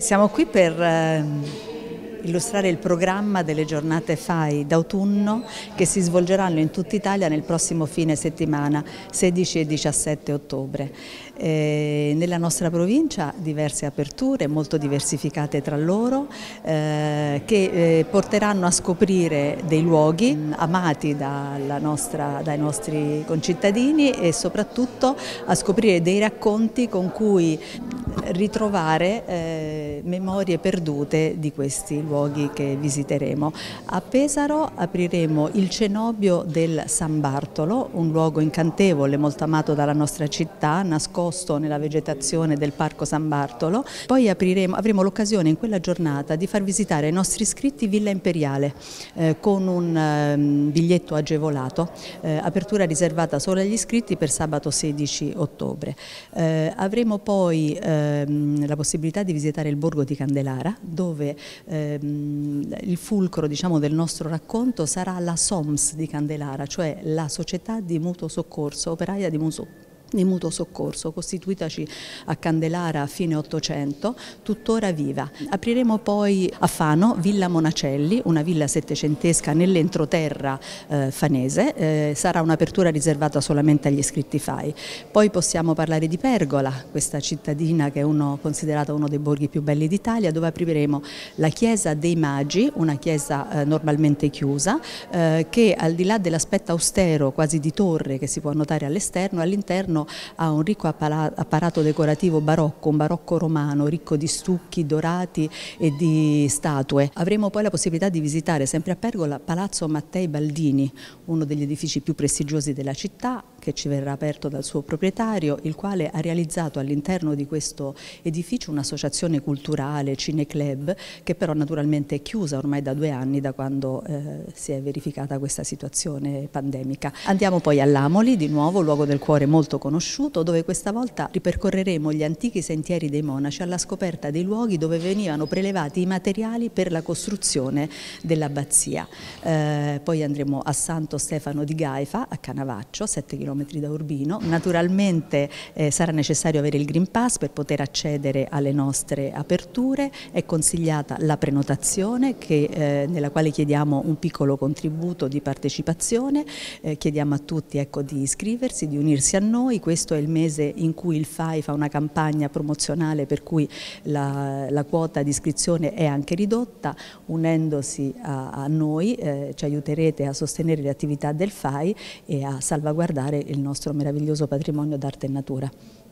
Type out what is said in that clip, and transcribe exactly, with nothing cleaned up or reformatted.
Siamo qui per eh, illustrare il programma delle giornate F A I d'autunno che si svolgeranno in tutta Italia nel prossimo fine settimana, sedici e diciassette ottobre. Eh, nella nostra provincia diverse aperture molto diversificate tra loro eh, che eh, porteranno a scoprire dei luoghi amati dalla nostra, dai nostri concittadini e soprattutto a scoprire dei racconti con cui ritrovare eh, memorie perdute di questi luoghi che visiteremo. A Pesaro apriremo il cenobio del San Bartolo, un luogo incantevole, molto amato dalla nostra città, nascosto nella vegetazione del Parco San Bartolo. Poi apriremo, avremo l'occasione in quella giornata di far visitare ai nostri iscritti Villa Imperiale eh, con un eh, biglietto agevolato, eh, apertura riservata solo agli iscritti per sabato sedici ottobre. Eh, avremo poi eh, la possibilità di visitare il borgo di Candelara, dove ehm, il fulcro, diciamo, del nostro racconto sarà la S O M S di Candelara, cioè la società di mutuo soccorso, operaia di mutuo di mutuo soccorso, costituitaci a Candelara a fine Ottocento, tuttora viva. Apriremo poi a Fano Villa Monacelli, una villa settecentesca nell'entroterra eh, fanese, eh, sarà un'apertura riservata solamente agli iscritti F A I. Poi possiamo parlare di Pergola, questa cittadina che è uno, considerata uno dei borghi più belli d'Italia, dove apriremo la Chiesa dei Magi, una chiesa eh, normalmente chiusa, eh, che al di là dell'aspetto austero, quasi di torre, che si può notare all'esterno, all'interno ha un ricco apparato decorativo barocco, un barocco romano, ricco di stucchi dorati e di statue. Avremo poi la possibilità di visitare sempre a Pergola Palazzo Mattei Baldini, uno degli edifici più prestigiosi della città, che ci verrà aperto dal suo proprietario, il quale ha realizzato all'interno di questo edificio un'associazione culturale, Cineclub, che però naturalmente è chiusa ormai da due anni, da quando eh, si è verificata questa situazione pandemica. Andiamo poi all'Amoli, di nuovo luogo del cuore molto conosciuto, dove questa volta ripercorreremo gli antichi sentieri dei monaci alla scoperta dei luoghi dove venivano prelevati i materiali per la costruzione dell'abbazia. Eh, poi andremo a Santo Stefano di Gaifa, a Canavaccio, sette chilometri da Urbino. Naturalmente eh, sarà necessario avere il Green Pass per poter accedere alle nostre aperture. È consigliata la prenotazione, che, eh, nella quale chiediamo un piccolo contributo di partecipazione. Eh, chiediamo a tutti, ecco, di iscriversi, di unirsi a noi. Questo è il mese in cui il F A I fa una campagna promozionale per cui la, la quota di iscrizione è anche ridotta. Unendosi a, a noi eh, ci aiuterete a sostenere le attività del F A I e a salvaguardare il nostro meraviglioso patrimonio d'arte e natura.